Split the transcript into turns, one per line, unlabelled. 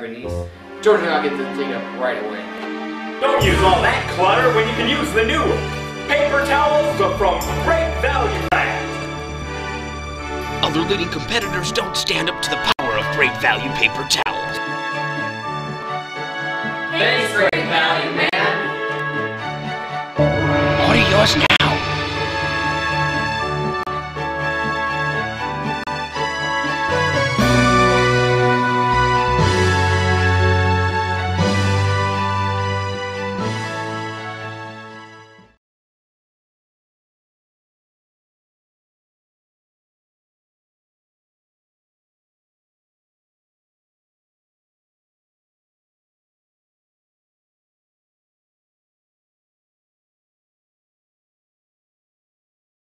Japanese. Georgia got to get this cleaned up right away.
Don't use all that clutter when you can use the new paper towels from Great Value Brand.
Other leading competitors don't stand up to the power of Great Value paper towels.
Thanks, Great